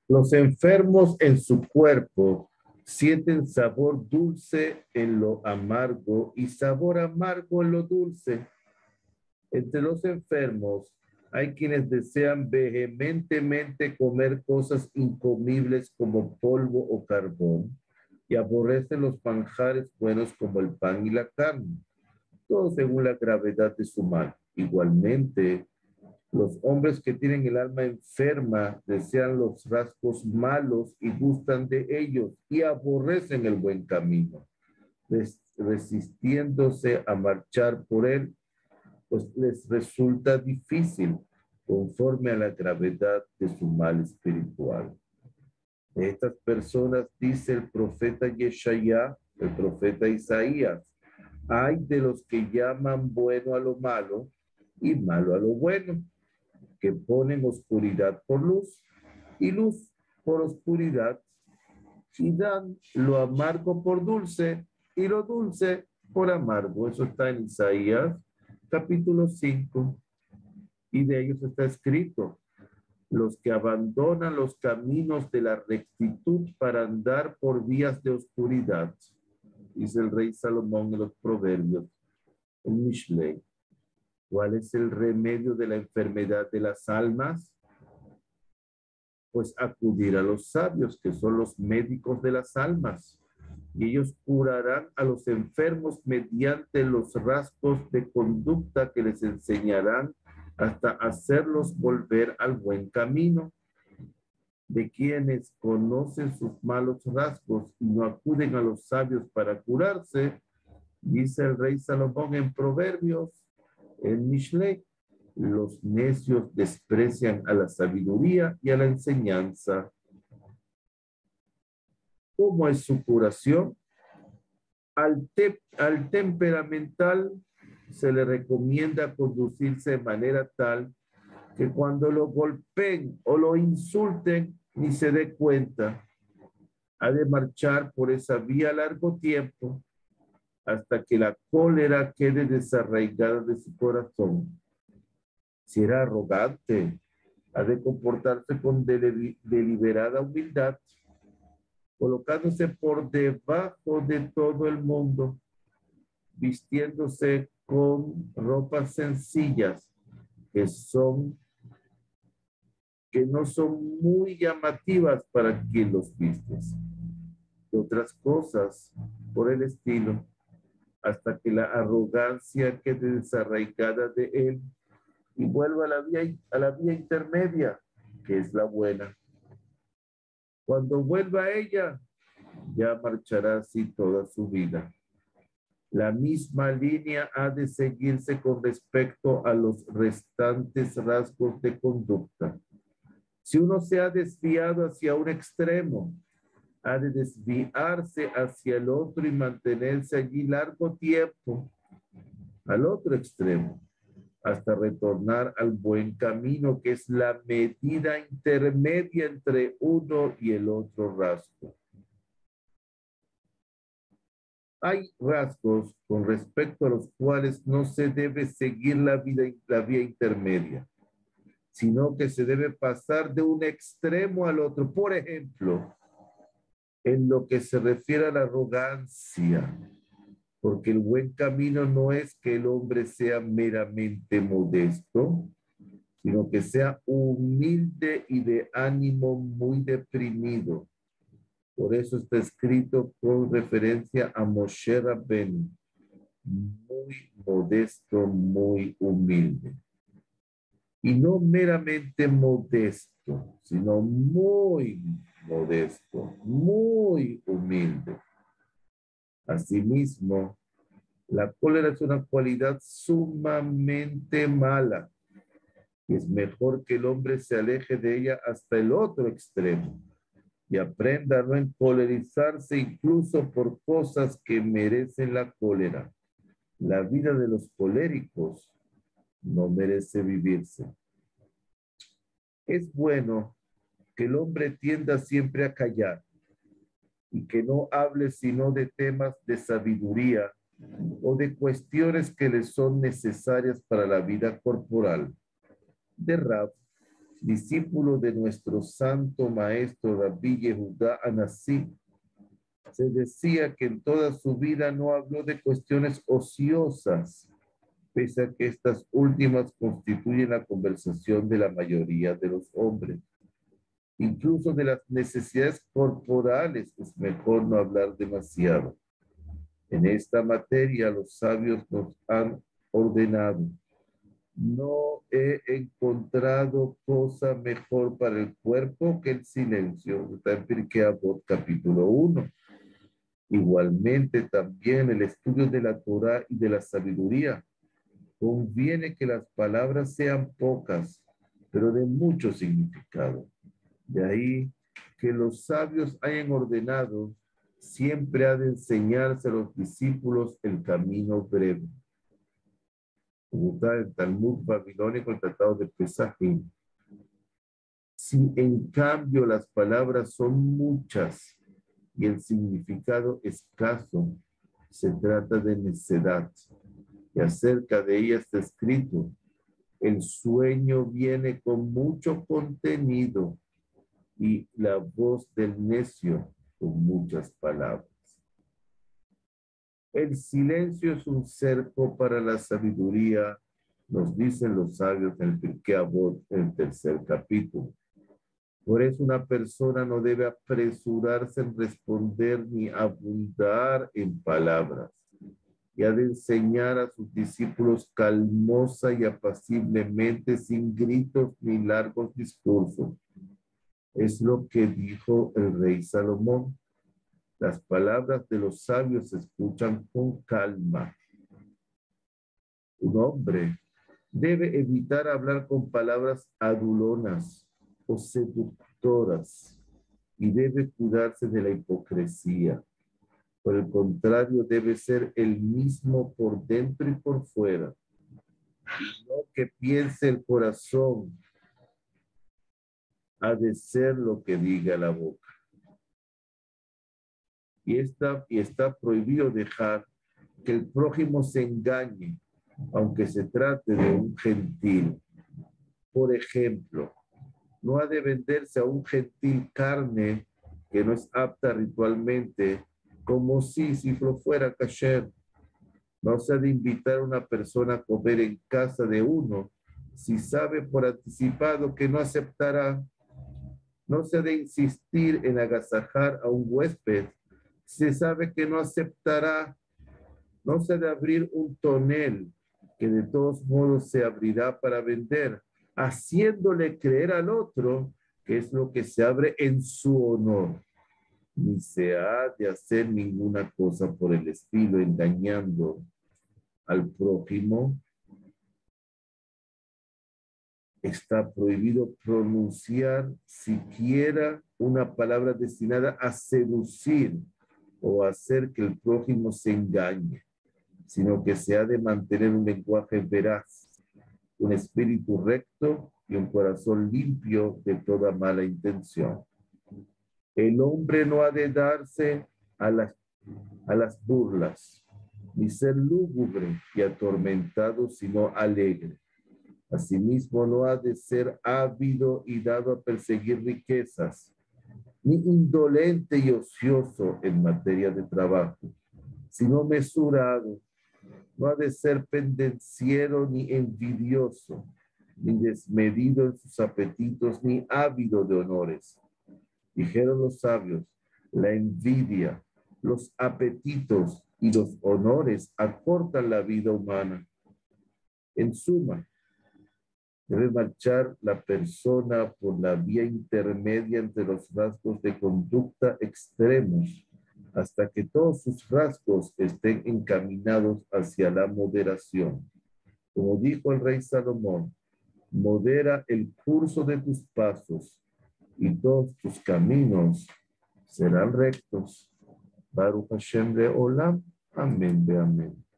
Los enfermos en su cuerpo sienten sabor dulce en lo amargo y sabor amargo en lo dulce. Entre los enfermos hay quienes desean vehementemente comer cosas incomibles como polvo o carbón y aborrecen los manjares buenos como el pan y la carne, todo según la gravedad de su mal. Igualmente, los hombres que tienen el alma enferma desean los rasgos malos y gustan de ellos y aborrecen el buen camino, resistiéndose a marchar por él, pues les resulta difícil conforme a la gravedad de su mal espiritual. De estas personas dice el profeta Yeshaya, el profeta Isaías, hay de los que llaman bueno a lo malo y malo a lo bueno, que ponen oscuridad por luz y luz por oscuridad, y dan lo amargo por dulce y lo dulce por amargo. Eso está en Isaías capítulo 5, y de ellos está escrito: los que abandonan los caminos de la rectitud para andar por vías de oscuridad, dice el rey Salomón en los Proverbios, en Mishlei. ¿Cuál es el remedio de la enfermedad de las almas? Pues acudir a los sabios, que son los médicos de las almas, y ellos curarán a los enfermos mediante los rasgos de conducta que les enseñarán hasta hacerlos volver al buen camino. De quienes conocen sus malos rasgos y no acuden a los sabios para curarse, dice el rey Salomón en Proverbios, en Mishlei: los necios desprecian a la sabiduría y a la enseñanza. ¿Cómo es su curación? Al temperamental se le recomienda conducirse de manera tal que cuando lo golpeen o lo insulten ni se dé cuenta. Ha de marchar por esa vía largo tiempo hasta que la cólera quede desarraigada de su corazón. Si era arrogante, ha de comportarse con deliberada humildad, colocándose por debajo de todo el mundo, vistiéndose con ropas sencillas que no son muy llamativas para quien los vistes, y otras cosas por el estilo, hasta que la arrogancia quede desarraigada de él y vuelva a la vía intermedia, que es la buena. Cuando vuelva a ella, ya marchará así toda su vida. La misma línea ha de seguirse con respecto a los restantes rasgos de conducta. Si uno se ha desviado hacia un extremo, ha de desviarse hacia el otro y mantenerse allí largo tiempo, al otro extremo, hasta retornar al buen camino, que es la medida intermedia entre uno y el otro rasgo. Hay rasgos con respecto a los cuales no se debe seguir la vía intermedia, sino que se debe pasar de un extremo al otro. Por ejemplo, en lo que se refiere a la arrogancia, porque el buen camino no es que el hombre sea meramente modesto, sino que sea humilde y de ánimo muy deprimido. Por eso está escrito con referencia a Moshe Rabbeinu, muy modesto, muy humilde. Y no meramente modesto, sino muy modesto, muy humilde. Asimismo, la cólera es una cualidad sumamente mala, y es mejor que el hombre se aleje de ella hasta el otro extremo y aprenda a no encolerizarse incluso por cosas que merecen la cólera. La vida de los coléricos no merece vivirse. Es bueno que el hombre tienda siempre a callar y que no hable sino de temas de sabiduría o de cuestiones que le son necesarias para la vida corporal. De Rab, discípulo de nuestro santo maestro Rabbi Yehudá Anasí, se decía que en toda su vida no habló de cuestiones ociosas, pese a que estas últimas constituyen la conversación de la mayoría de los hombres. Incluso de las necesidades corporales es mejor no hablar demasiado. En esta materia los sabios nos han ordenado: no he encontrado cosa mejor para el cuerpo que el silencio. Está en Pirkei Avot, capítulo 1. Igualmente también el estudio de la Torah y de la sabiduría. Conviene que las palabras sean pocas, pero de mucho significado. De ahí que los sabios hayan ordenado: siempre ha de enseñarse a los discípulos el camino breve. Como está el Talmud babilónico, el Tratado de Pesajim. Si en cambio las palabras son muchas y el significado escaso, se trata de necedad. Y acerca de ella está escrito: el sueño viene con mucho contenido y la voz del necio con muchas palabras. El silencio es un cerco para la sabiduría, nos dicen los sabios en el Pirkei Avot, en el 3er capítulo. Por eso una persona no debe apresurarse en responder ni abundar en palabras, y ha de enseñar a sus discípulos calmosa y apaciblemente, sin gritos ni largos discursos. Es lo que dijo el rey Salomón: las palabras de los sabios se escuchan con calma. Un hombre debe evitar hablar con palabras adulonas o seductoras y debe cuidarse de la hipocresía. Por el contrario, debe ser el mismo por dentro y por fuera. Y no que piense el corazón, ha de ser lo que diga la boca. Y está prohibido dejar que el prójimo se engañe, aunque se trate de un gentil. Por ejemplo, no ha de venderse a un gentil carne que no es apta ritualmente, como si lo fuera kasher. No se ha de invitar a una persona a comer en casa de uno si sabe por anticipado que no aceptará. No se ha de insistir en agasajar a un huésped si se sabe que no aceptará. No se ha de abrir un tonel que de todos modos se abrirá para vender, haciéndole creer al otro que es lo que se abre en su honor. Ni se ha de hacer ninguna cosa por el estilo, engañando al prójimo. Está prohibido pronunciar siquiera una palabra destinada a seducir o hacer que el prójimo se engañe, sino que se ha de mantener un lenguaje veraz, un espíritu recto y un corazón limpio de toda mala intención. El hombre no ha de darse a las burlas, ni ser lúgubre y atormentado, sino alegre. Asimismo, no ha de ser ávido y dado a perseguir riquezas, ni indolente y ocioso en materia de trabajo, sino mesurado. No ha de ser pendenciero ni envidioso, ni desmedido en sus apetitos, ni ávido de honores. Dijeron los sabios: la envidia, los apetitos y los honores acortan la vida humana. En suma, debe marchar la persona por la vía intermedia entre los rasgos de conducta extremos, hasta que todos sus rasgos estén encaminados hacia la moderación. Como dijo el rey Salomón: modera el curso de tus pasos y todos tus caminos serán rectos. Baruch Hashem de Olam. Amén, amén.